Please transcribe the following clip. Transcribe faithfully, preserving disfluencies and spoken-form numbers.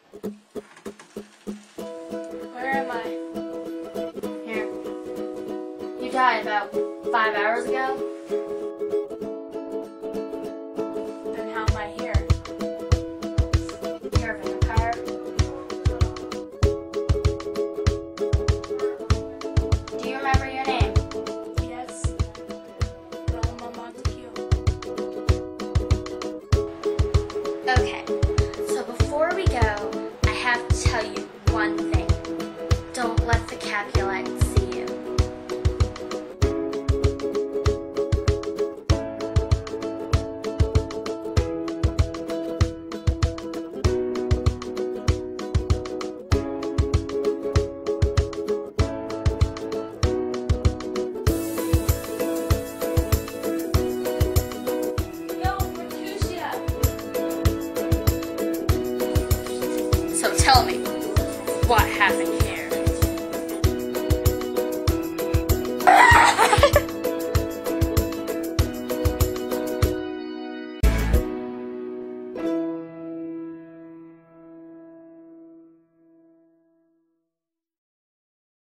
Where am I? Here. You died about five hours ago? Then how am I here? You're a vampire. Do you remember your name? Yes. Roma and Jules. Okay, so before we go, I have to tell you one thing. Don't let the Capulet see you. So tell me, what happened here?